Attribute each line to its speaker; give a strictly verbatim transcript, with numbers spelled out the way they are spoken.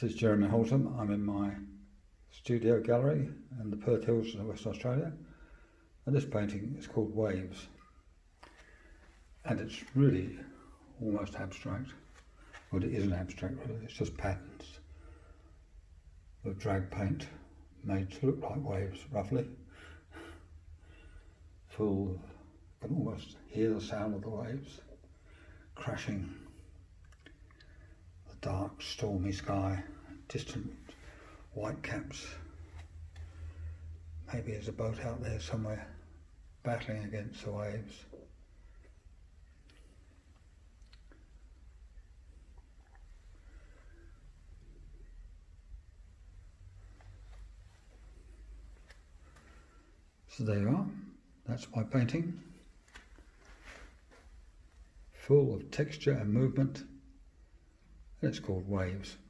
Speaker 1: This is Jeremy Holtham. I'm in my studio gallery in the Perth Hills of Western Australia, and this painting is called Waves, and it's really almost abstract. Well, it isn't abstract really, it's just patterns of drag paint made to look like waves roughly. Full, you can almost hear the sound of the waves crashing. The dark stormy sky, distant white caps. Maybe there's a boat out there somewhere battling against the waves. So there you are, that's my painting, full of texture and movement, and it's called Waves.